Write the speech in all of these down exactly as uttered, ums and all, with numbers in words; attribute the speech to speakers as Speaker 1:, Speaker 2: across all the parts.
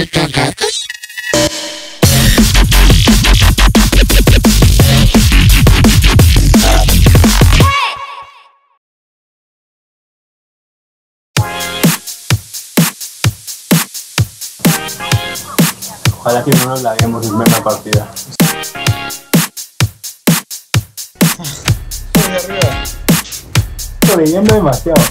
Speaker 1: Ojalá que no nos la veamos en plena partida.
Speaker 2: Muy arriba.
Speaker 1: Sobreviviendo demasiado.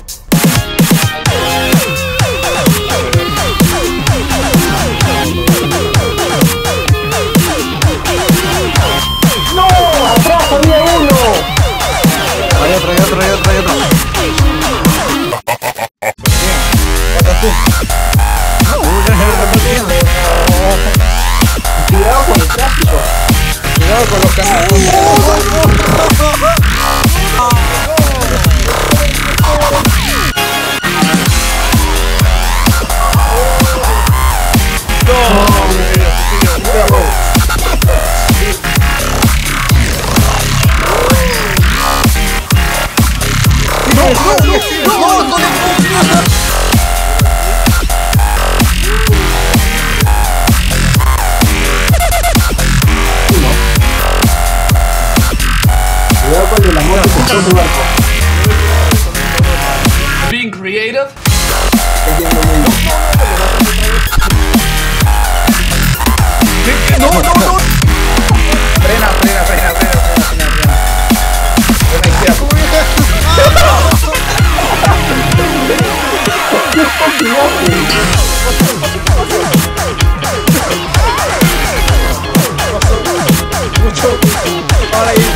Speaker 1: ¡No! ¡Atrás había uno!
Speaker 3: Hay otro, hay otro, hay otro, hay otro.
Speaker 1: Cuidado con el tráfico.
Speaker 2: Cuidado con los camiones.
Speaker 1: Cuidado con el amor que se su barco.
Speaker 4: Being creative.
Speaker 3: No, no, no.
Speaker 2: Frena, frena, frena, frena, frena, frena, frena. Frena izquierda. Mucho. Ahora ahí.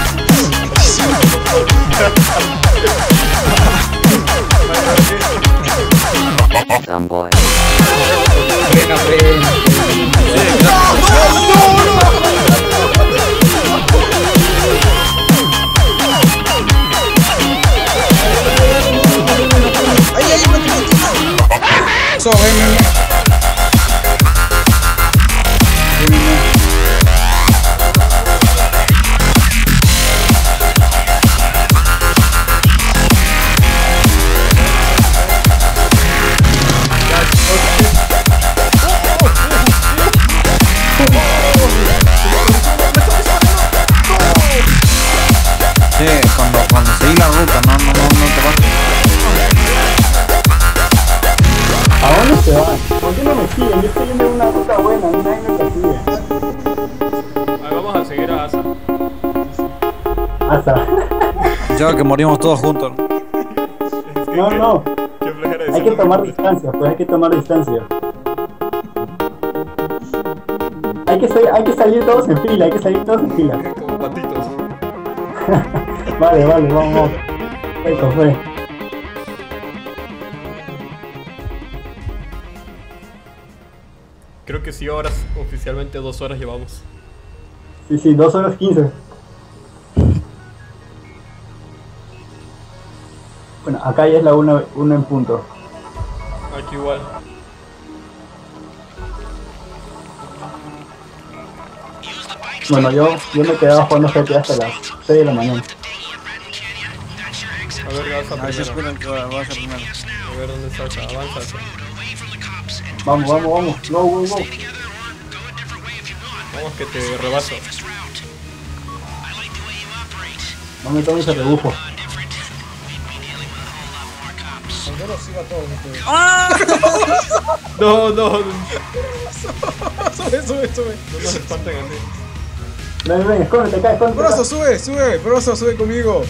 Speaker 5: Dumb boy.
Speaker 2: Frena, frena. Ay, ay, me Eso, ven, ven.
Speaker 3: Sí, cuando, cuando seguí la ruta, no, no, no, no te vas.
Speaker 1: ¿A dónde se van? ¿Por qué no me siguen? Yo estoy yendo en una ruta buena y nadie me persigue.
Speaker 4: Ahí vamos a seguir a Asa.
Speaker 1: Hasta.
Speaker 3: Ya que morimos todos juntos.
Speaker 1: No, no.
Speaker 4: Qué flojera
Speaker 1: Hay que tomar distancia, pues hay que tomar distancia. Hay que, salir, hay que salir todos en fila, hay que salir todos en fila.
Speaker 4: Como patitos.
Speaker 1: Vale, vale, vamos, vamos. Eso fue.
Speaker 4: Creo que sí, horas, oficialmente dos horas llevamos.
Speaker 1: Sí, sí, dos horas quince. Bueno, acá ya es la una, una en punto.
Speaker 4: Aquí igual.
Speaker 1: Bueno, yo, yo me quedaba jugando G T A hasta las seis de la mañana.
Speaker 4: A ver, Asa
Speaker 3: A ver si
Speaker 4: primero.
Speaker 3: esperan que va a ser primero.
Speaker 4: A ver dónde está Asa. Avanza, Asa.
Speaker 1: Vamos, vamos, vamos. Go, go, go.
Speaker 4: Vamos que te rebaso.
Speaker 1: No me tomes el rebufo.
Speaker 2: Yo los sigo a todos ustedes.
Speaker 4: No, no, no
Speaker 2: Sube, sube, sube.
Speaker 4: nos espanten así.
Speaker 1: Ven, ven, escóndete acá, escóndete acá.
Speaker 2: Broso, sube, sube. Broso, sube conmigo.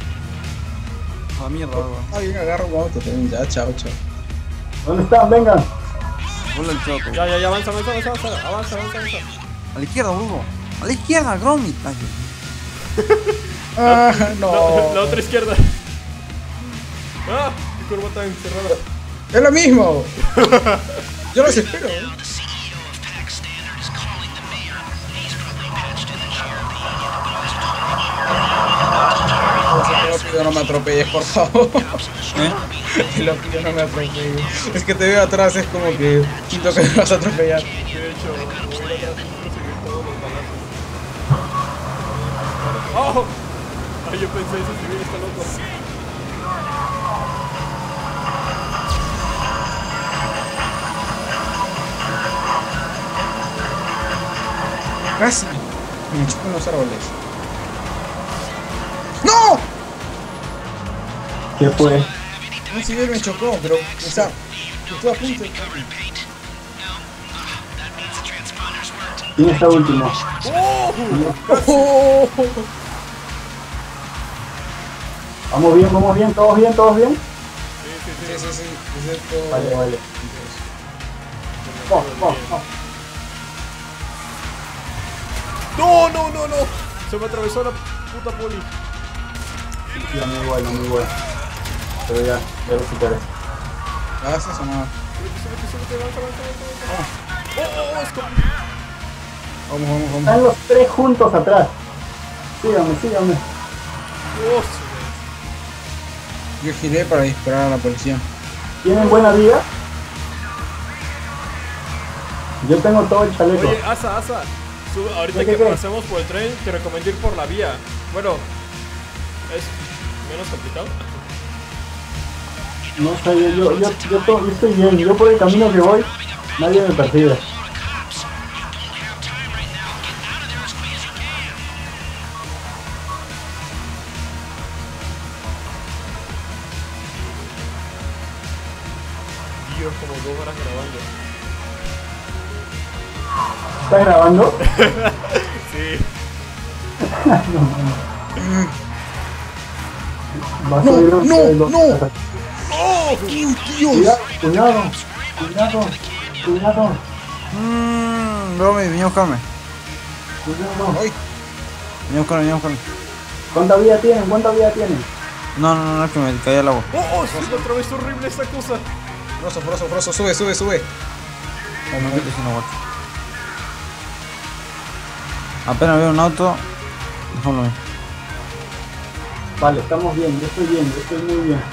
Speaker 3: A mierda, weón.
Speaker 2: Alguien agarra un auto también. Ya, chao, chao.
Speaker 1: ¿Dónde están? Vengan.
Speaker 3: Vuela el choco.
Speaker 4: Ya, ya, ya, avanza, avanza, avanza, avanza, avanza, avanza, avanza.
Speaker 3: A la izquierda, burro. A la izquierda, Gromit. Ay,
Speaker 2: Ah, no.
Speaker 4: La, la otra izquierda. Ah, mi curva está encerrada.
Speaker 2: Es lo mismo. Yo los espero. ¿eh? Te lo pido, no me atropelles, por favor.
Speaker 3: ¿Eh?
Speaker 2: Te lo pido, no me atropelles. Es que te veo atrás, es como que siento que me vas a atropellar.
Speaker 4: De hecho, voy a ir atrás y seguir todos los balazos. ¡Oh! Ay, yo pensé, ese civil está loco.
Speaker 2: Casi. Me chocó en los árboles. ¡No!
Speaker 1: ¿Qué fue?
Speaker 2: Un civil me chocó, pero, o sea, estuve a punto de...
Speaker 1: ¿Quién está último?
Speaker 2: ¡Oh!
Speaker 1: Vamos bien, vamos bien, todos bien, todos bien.
Speaker 2: Sí, sí, sí, excepto...
Speaker 1: Vale, vale. Vamos, vamos, vamos.
Speaker 4: No, no, no, no. Se me atravesó la puta poli.
Speaker 1: Sí, muy bueno, muy bueno. Pero ya, ya lo superé.
Speaker 2: Gracias, o no.
Speaker 4: Súbete, súbete, súbete, avanza, avanza, avanza. Oh, oh, es como...
Speaker 2: Vamos, vamos, vamos.
Speaker 1: Están los tres juntos atrás. Síganme, síganme.
Speaker 4: Oh,
Speaker 2: Yo giré para disparar a la policía.
Speaker 1: ¿Tienen buena vida? Yo tengo todo el chaleco.
Speaker 4: oye, Asa, Asa. Sube, ahorita
Speaker 1: ¿Qué,
Speaker 4: que
Speaker 1: qué, qué?
Speaker 4: pasemos por el tren, te recomiendo ir por la vía. Bueno, es menos complicado.
Speaker 1: No sé, yo, yo, yo, yo, to- yo estoy bien. Yo por el camino que voy, nadie me persigue.
Speaker 4: Dios, como dos horas grabando.
Speaker 1: ¿Estás grabando?
Speaker 4: Sí.
Speaker 1: Va a
Speaker 2: No,
Speaker 1: subir un-
Speaker 2: no,
Speaker 1: los-
Speaker 2: no. ¡Oh, Dios!
Speaker 1: Cuidado, cuidado, cuidado, cuidado,
Speaker 3: Mmm, Romy, vení a buscarme.
Speaker 1: cuidado.
Speaker 2: ¡Ay!
Speaker 3: Vení a buscarme, vení a buscarme.
Speaker 1: ¿Cuánta vida tienen? ¿Cuánta vida tienen?
Speaker 3: No, no, no, no, es que me caí al agua.
Speaker 4: Oh, oh, se me atravesó horrible esta cosa.
Speaker 2: Froso, froso, froso, sube, sube, sube.
Speaker 3: Oh, me meto sin agua. Apenas veo un auto, déjalo ahí.
Speaker 1: Vale, estamos bien, yo estoy bien, yo estoy muy bien.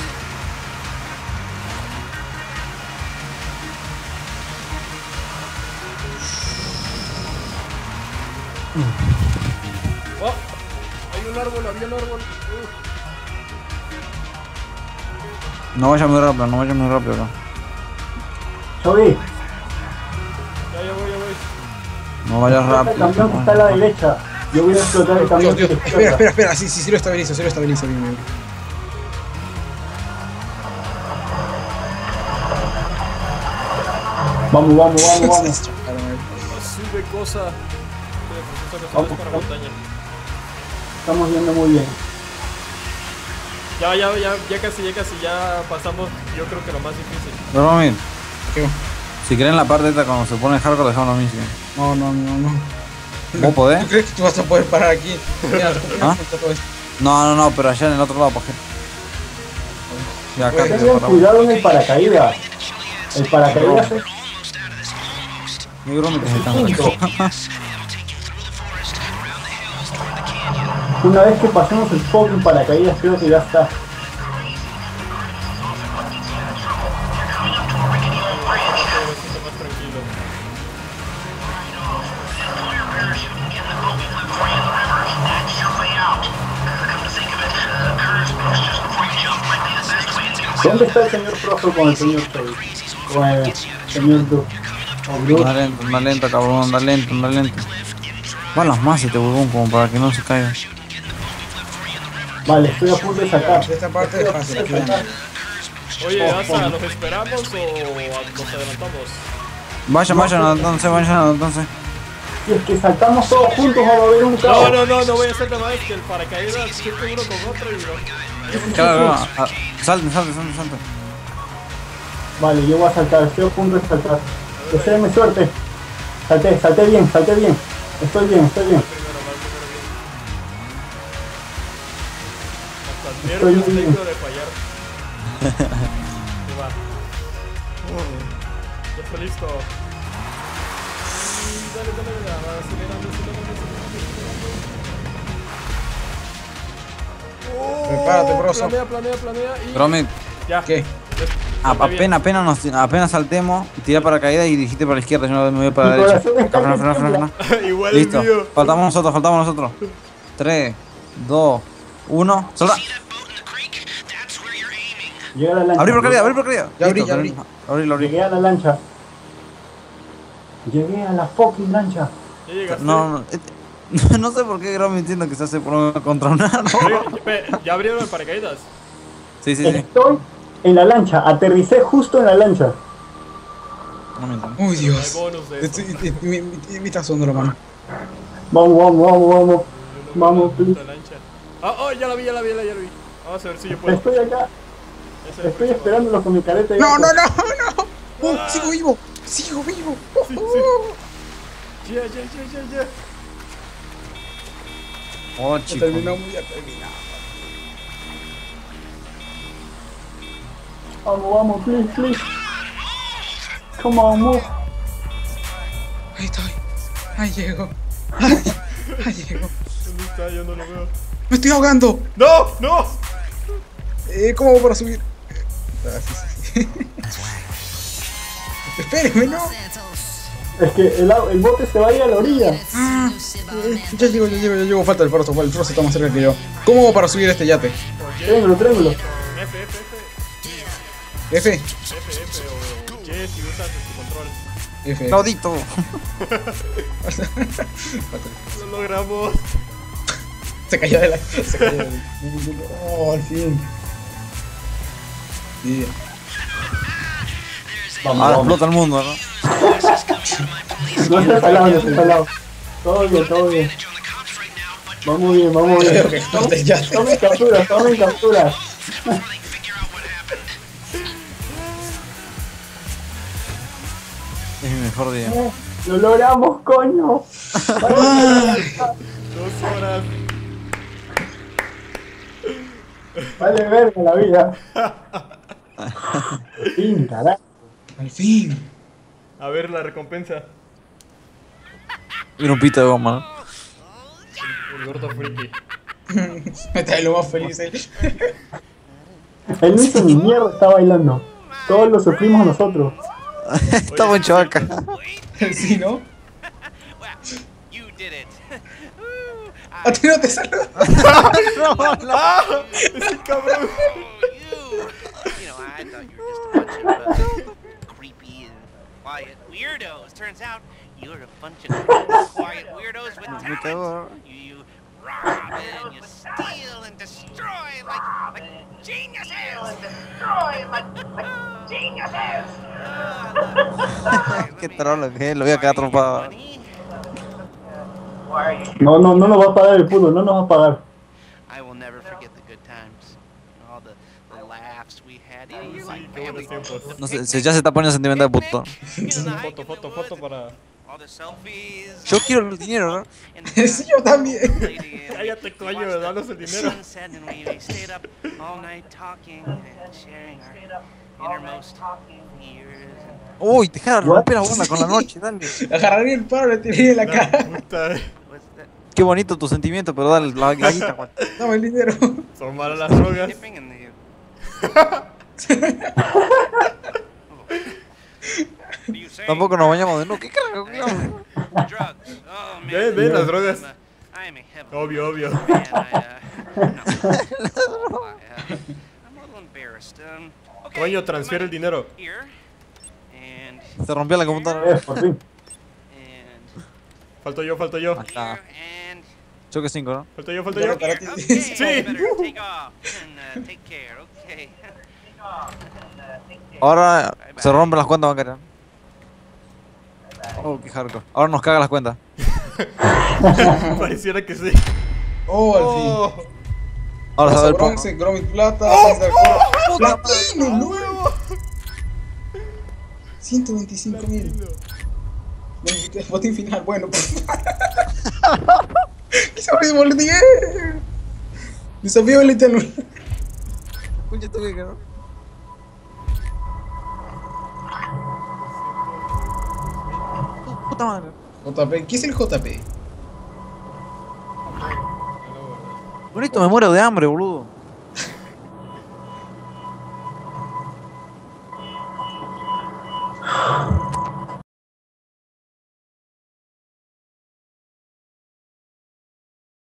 Speaker 4: Oh, hay un árbol, había un árbol. Uh.
Speaker 3: No vaya muy rápido, no vaya muy rápido, bro.
Speaker 1: Chobi,
Speaker 4: Ya, ya voy, ya voy.
Speaker 3: No vayas
Speaker 1: el
Speaker 3: rápido.
Speaker 1: camión que está a la derecha. Yo voy a explotar el camión
Speaker 2: Dios,
Speaker 1: que
Speaker 2: Dios.
Speaker 1: está
Speaker 2: Espera, espera, espera. Sí, sí, sí lo estabilizo, sí lo estabilizo. Bien, bien.
Speaker 1: Vamos, vamos, vamos, vamos.
Speaker 4: Sube cosa. Mira, pues, esta cosa
Speaker 1: Vamos,
Speaker 4: es para
Speaker 1: vamos.
Speaker 4: montaña.
Speaker 1: Estamos yendo muy bien.
Speaker 4: Ya, ya, ya, ya casi, ya casi, ya pasamos, yo creo que lo más difícil.
Speaker 3: Romy,
Speaker 2: ¿Qué?
Speaker 3: si quieren la parte esta cuando se pone hardcore, dejamos a mí. ¿Sí?
Speaker 2: No, no, no, no.
Speaker 3: ¿Vos podés?
Speaker 2: ¿Tú crees que tú vas a poder parar aquí? Mira,
Speaker 3: ¿Ah?
Speaker 2: todo esto.
Speaker 3: No, no, no, pero allá en el otro lado, paje. Ya acá te
Speaker 1: Tengan
Speaker 3: paramos.
Speaker 1: cuidado en el paracaídas. El paracaídas es
Speaker 3: Mi Romy que se está.
Speaker 1: una vez que pasemos el fucking paracaídas, creo que ya está.
Speaker 4: Más tranquilo.
Speaker 1: ¿Dónde está el señor Frozo con el señor Chobi? Con el señor Duke. O Bruce.
Speaker 3: Anda lento, anda lento, cabrón, anda lento, anda lento. Van las más este huevón como para que no se caiga.
Speaker 1: Vale, estoy a punto de saltar.
Speaker 2: Esta parte es fácil, aquí
Speaker 1: saltar.
Speaker 4: Oye,
Speaker 1: Oh,
Speaker 4: Asa,
Speaker 1: oh.
Speaker 4: ¿los esperamos o nos adelantamos?
Speaker 3: Vayan, vayan, adelantándose, vayan, adelantándose.
Speaker 1: Si es que saltamos todos juntos, va a haber un
Speaker 4: No,
Speaker 1: caos.
Speaker 4: no, no, no voy a hacer nada más que el paracaídas siempre uno con otro y no.
Speaker 3: Claro, claro, ah, salten, salten, salten, salten.
Speaker 1: Vale, yo voy a saltar, estoy a punto de saltar. Deseenme suerte. Salté, salté bien, salté bien. Estoy bien, estoy bien.
Speaker 4: Primero, va, primero bien. Hasta
Speaker 1: Estoy
Speaker 4: nervios
Speaker 1: muy bien.
Speaker 4: tengo de fallar. Ahí va. Ya está listo. Y dale, dale, dale, va acelerando, acelerando, acelerando. Oh,
Speaker 2: Prepárate, broso.
Speaker 4: Planea, planea, planea y...
Speaker 3: Romy,
Speaker 4: Ya.
Speaker 2: ¿Qué?
Speaker 3: a- apenas, apenas, nos, apenas saltemos, tira para caída y dirigite para la izquierda, yo no me voy para
Speaker 1: Mi
Speaker 3: la derecha.
Speaker 1: corazón está
Speaker 3: Frena, frena, frena,
Speaker 1: temblando.
Speaker 3: frena.
Speaker 4: Igual
Speaker 3: Listo,
Speaker 4: el mío.
Speaker 3: faltamos nosotros, faltamos nosotros. tres, dos, uno, salta.
Speaker 1: Llega la lancha.
Speaker 3: Abrí por caída, abrí por caída.
Speaker 2: Ya abrí,
Speaker 3: Listo,
Speaker 2: ya abrí.
Speaker 3: Abrí, lo abrí.
Speaker 1: Llegué a la lancha. Llegué a la fucking lancha.
Speaker 4: ¿Ya llegaste?
Speaker 3: No, no. eh, No sé por qué Gromi entiendo que se hace por contra un árbol.
Speaker 4: Oye, espera, ¿ya abrieron el paracaídas?
Speaker 3: Sí, sí, sí.
Speaker 1: Estoy en la lancha, aterricé justo en la lancha.
Speaker 3: No me entiendo.
Speaker 2: Uy,
Speaker 4: Hay
Speaker 2: Dios.
Speaker 4: bonus de eso.
Speaker 2: Estoy- Mi, mi, mi está sudando la mano.
Speaker 1: Vamos, vamos, vamos, vamos. Vamos,
Speaker 4: La
Speaker 1: please.
Speaker 4: lancha. Ah, oh, ya la vi, ya la vi, ya la vi. Vamos a ver si yo puedo.
Speaker 1: Estoy acá,
Speaker 4: Ese es el
Speaker 1: estoy
Speaker 4: próximo.
Speaker 1: esperándolo con mi careta. de
Speaker 2: No,
Speaker 1: gato.
Speaker 2: no, no, no. Oh, sigo vivo. Sigo vivo.
Speaker 4: Sí, sí. Ya, ya, ya, ya, ya.
Speaker 3: Oh,
Speaker 2: Ya
Speaker 3: chico.
Speaker 2: terminamos, ya terminamos.
Speaker 1: Vamos, vamos, please, please. Come on, move.
Speaker 2: Ahí estoy. Ahí llego. Ahí, ahí llego.
Speaker 4: ¿Dónde está? Yo no lo veo.
Speaker 2: Me estoy ahogando.
Speaker 4: ¡No! ¡No!
Speaker 2: Eh, ¿Cómo hago para subir? Ah, sí, sí, sí. Espérenme, no.
Speaker 1: Es que el, au- el bote se va a ir a la orilla.
Speaker 2: Ah, eh, ya llego, ya llego, ya llego. Falta el Frost, el Frost está más cerca que yo. ¿Cómo hago para subir este yate?
Speaker 1: Triángulo, triángulo.
Speaker 4: F, F, F.
Speaker 2: F.
Speaker 4: F, F o Y si usas tu control.
Speaker 2: F.
Speaker 3: Claudito.
Speaker 4: Lo logramos.
Speaker 2: Se cayó de la. Se cayó de la. Oh, al fin. Bien.
Speaker 1: Vamos,
Speaker 3: Ahora
Speaker 1: vamos.
Speaker 3: explota el mundo, ¿no?
Speaker 1: No estés al lado, no estés al lado. Todo bien, todo bien. Vamos bien, vamos
Speaker 2: Yo
Speaker 1: bien.
Speaker 2: veo que explota el yate.
Speaker 1: Tomen capturas, tomen capturas.
Speaker 3: Es mi mejor día.
Speaker 1: Lo logramos, coño.
Speaker 4: Dos horas.
Speaker 1: Vale verga la vida. Fin, carajo.
Speaker 2: Al fin.
Speaker 4: A ver la recompensa.
Speaker 3: Mira un pito de goma, ¿no?
Speaker 4: El gordo friki.
Speaker 2: Me trae lo más feliz él.
Speaker 1: Él no hizo ni mierda, está bailando. Todos lo sufrimos nosotros.
Speaker 3: Está buen chavaca.
Speaker 2: Sí, ¿no?
Speaker 6: Well, you did it.
Speaker 2: A ti no te saludo.
Speaker 4: ¡Ah! ¡Ese cabrón!
Speaker 6: You, you know, I thought you were just a bunch of uh, creepy and quiet weirdos. Turns out you're a bunch of quiet weirdos with talent. You, you rob and you steal and destroy like like geniuses. Destroy like like geniuses.
Speaker 3: Qué trolo que es, lo voy a quedar atrapado.
Speaker 1: No, no, no nos va a pagar el puto, no nos va a pagar.
Speaker 6: I will never forget the good times. All the, the laughs we had. You know, you're like
Speaker 4: Qué buenos
Speaker 6: family.
Speaker 4: tiempos.
Speaker 3: No sé, se- ya se está poniendo sentimental puto.
Speaker 4: Foto, foto, foto para.
Speaker 6: All the selfies.
Speaker 3: Yo quiero el dinero, ¿no?
Speaker 6: and the
Speaker 2: Sí, yo también.
Speaker 4: Cállate, coño, danos el dinero.
Speaker 6: sunset and we, we stayed up all night talking and sharing our innermost fears. And
Speaker 3: Uy, deja de romper la onda con la noche, dale.
Speaker 2: Agarraría el paro y le tiraría en la cara.
Speaker 4: Puta,
Speaker 6: what's that?
Speaker 3: Qué bonito tu sentimiento, pero dale la, la guita, guay.
Speaker 2: Dame el dinero.
Speaker 4: son malas las drogas.
Speaker 6: Dipping in the. What are you saying?
Speaker 3: Tampoco nos bañamos de no. ¿Qué carajo?
Speaker 6: Drugs. Oh man.
Speaker 4: Ven, ven las drogas.
Speaker 6: I'm a, I'm a heaven.
Speaker 4: Obvio, obvio.
Speaker 6: Man, I, uh, no. I, uh, I'm a little embarrassed. Um, okay,
Speaker 4: Coño, transfiere el dinero.
Speaker 6: here. And
Speaker 3: Se rompió la computadora.
Speaker 1: Eh, por fin.
Speaker 6: and
Speaker 4: Falto yo, falto yo.
Speaker 3: Ahí está.
Speaker 6: and
Speaker 3: Choque cinco, ¿no?
Speaker 4: Falto yo, falto yo.
Speaker 2: Para ti.
Speaker 6: okay,
Speaker 4: Sí.
Speaker 6: you better take off and uh, take care. Okay.
Speaker 3: Ahora se rompen las cuentas bancarias. Oh, qué hardcore. Ahora nos caga las cuentas.
Speaker 4: Pareciera que sí.
Speaker 2: Oh, al
Speaker 4: Oh,
Speaker 2: fin.
Speaker 3: Ahora se ve el poco.
Speaker 2: bronce, Gromit plata, Panzer oro. Platino, nuevo. ciento veinticinco mil. El botín final, bueno. ¡Qué me volví! Desafío el eterno.
Speaker 3: Escucha tu vieja, ¿no? Puta madre.
Speaker 2: J P, ¿qué es el J P?
Speaker 3: Bonito, me muero de hambre, boludo.